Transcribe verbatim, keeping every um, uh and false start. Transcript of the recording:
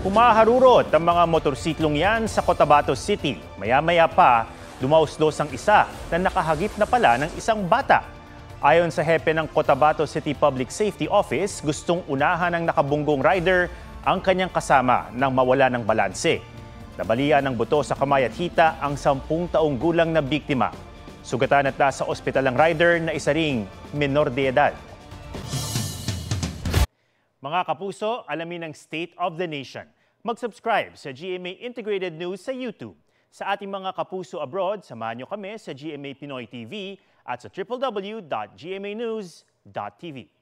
Humaharurot ang mga motorsiklong yan sa Cotabato City. Maya-maya pa, dumausdos ang isa na nakahagip na pala ng isang bata. Ayon sa hepe ng Cotabato City Public Safety Office, gustong unahan ng nakabunggong rider ang kanyang kasama nang mawala ng balanse. Nabalian ng buto sa kamay at hita ang sampung taong gulang na biktima. Sugatan at nasa ospital ang rider na isa ring menor de edad. Mga kapuso, alamin ang State of the Nation. Mag-subscribe sa G M A Integrated News sa YouTube. Sa ating mga kapuso abroad, samahan nyo kami sa G M A Pinoy T V at sa w w w dot g m a news dot t v.